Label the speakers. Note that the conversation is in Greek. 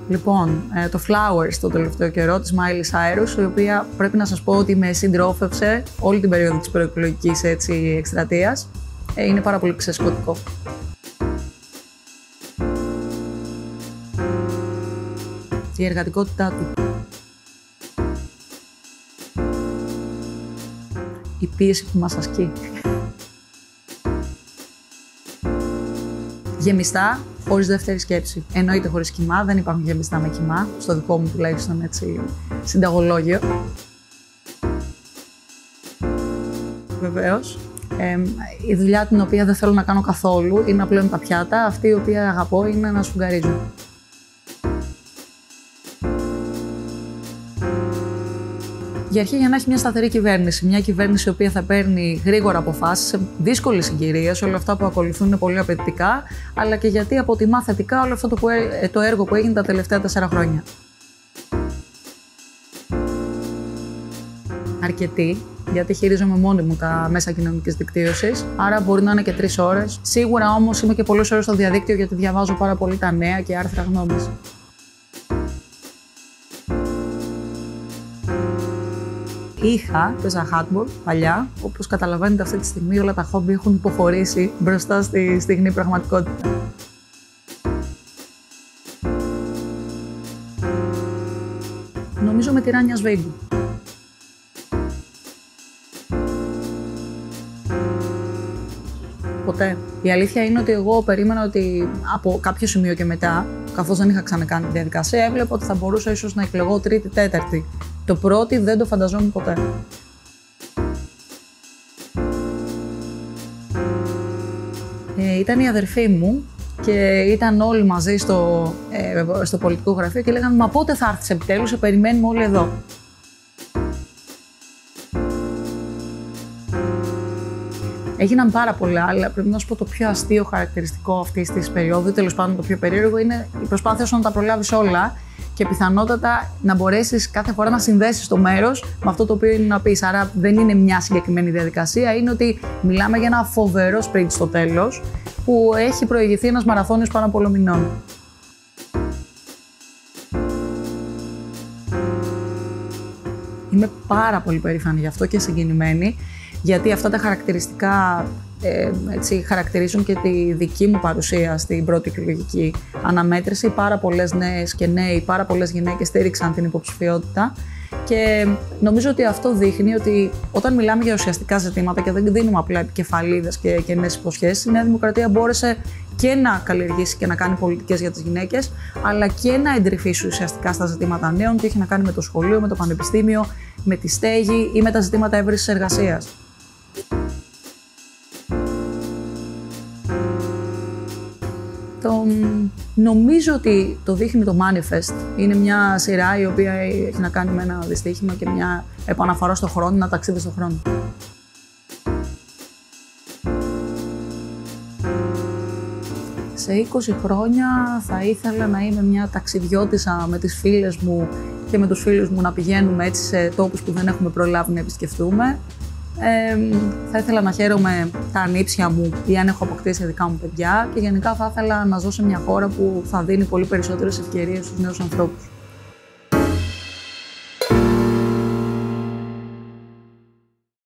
Speaker 1: Λοιπόν, το Flowers το τελευταίο καιρό της Miley Cyrus, η οποία πρέπει να σας πω ότι με συντρόφευσε όλη την περίοδο της προεκλογικής εκστρατείας. Είναι πάρα πολύ ξεσκωτικό. Η εργατικότητά του. Η πίεση που μας ασκεί. Γεμιστά, χωρίς δεύτερη σκέψη. Εννοείται χωρίς κοιμά, δεν υπάρχουν γεμιστά με κοιμά, στο δικό μου τουλάχιστον έτσι συνταγολόγιο. Βεβαίως. Η δουλειά την οποία δεν θέλω να κάνω καθόλου είναι να πλένω τα πιάτα, αυτή η οποία αγαπώ είναι να σφουγγαρίζω. Για αρχή, για να έχει μια σταθερή κυβέρνηση. Μια κυβέρνηση η οποία θα παίρνει γρήγορα αποφάσεις σε δύσκολες συγκυρίες. Όλα αυτά που ακολουθούν είναι πολύ απαιτητικά, αλλά και γιατί αποτιμά θετικά όλο αυτό το έργο που έγινε τα τελευταία 4 χρόνια. Αρκετή, γιατί χειρίζομαι μόνη μου τα μέσα κοινωνικής δικτύωσης, άρα μπορεί να είναι και 3 ώρες. Σίγουρα όμως είμαι και πολλές ώρες στο διαδίκτυο, γιατί διαβάζω πάρα πολύ τα νέα και άρθρα γνώμης. Παίζα handball παλιά. Όπως καταλαβαίνετε, αυτή τη στιγμή όλα τα χόμπι έχουν υποχωρήσει μπροστά στη στιγνή πραγματικότητα. Νομίζω με τη Ράνια Σβίγκου. Ποτέ. Η αλήθεια είναι ότι εγώ περίμενα ότι από κάποιο σημείο και μετά, καθώς δεν είχα ξανακάνει τη διαδικασία, έβλεπα ότι θα μπορούσα ίσως να εκλεγώ τρίτη, τέταρτη. Το πρώτη δεν το φανταζόμουν ποτέ. Ήταν η αδερφή μου και ήταν όλοι μαζί στο πολιτικό γραφείο και λέγανε «Μα πότε θα έρθεις επιτέλους, σε περιμένουμε όλοι εδώ». Έγιναν πάρα πολλά, αλλά πρέπει να σου πω το πιο αστείο χαρακτηριστικό αυτής της περίοδου, τέλος πάντων το πιο περίεργο, είναι η προσπάθεια σου να τα προλάβεις όλα και πιθανότατα να μπορέσεις κάθε φορά να συνδέσεις το μέρος με αυτό το οποίο είναι να πεις. Άρα δεν είναι μια συγκεκριμένη διαδικασία, είναι ότι μιλάμε για ένα φοβερό sprint στο τέλος που έχει προηγηθεί ένας μαραθώνιος πάνω πολλών μηνών. Είμαι πάρα πολύ περήφανη γι' αυτό και συγκινημένη, γιατί αυτά τα χαρακτηριστικά έτσι, χαρακτηρίζουν και τη δική μου παρουσία στην πρώτη εκλογική αναμέτρηση. Πάρα πολλές νέες και νέοι, πάρα πολλές γυναίκες στήριξαν την υποψηφιότητα και νομίζω ότι αυτό δείχνει ότι όταν μιλάμε για ουσιαστικά ζητήματα και δεν δίνουμε απλά επικεφαλίδες και κενές υποσχέσεις, η Νέα Δημοκρατία μπόρεσε και να καλλιεργήσει και να κάνει πολιτικές για τις γυναίκες, αλλά και να εντρυφήσει ουσιαστικά στα ζητήματα νέων, και έχει να κάνει με το σχολείο, με το πανεπιστήμιο, με τη στέγη ή με τα ζητήματα έβρεσης εργασίας. Νομίζω ότι το δείχνει το Manifest. Είναι μια σειρά η οποία έχει να κάνει με ένα δυστύχημα και μια επαναφορά στον χρόνο, ένα ταξίδι στον χρόνο. Σε 20 χρόνια θα ήθελα να είμαι μια ταξιδιώτισσα με τις φίλες μου και με τους φίλους μου, να πηγαίνουμε έτσι σε τόπους που δεν έχουμε προλάβει να επισκεφτούμε. Θα ήθελα να χαίρομαι τα ανήψια μου ή αν έχω αποκτήσει δικά μου παιδιά, και γενικά θα ήθελα να ζω σε μια χώρα που θα δίνει πολύ περισσότερες ευκαιρίες στους νέους ανθρώπους.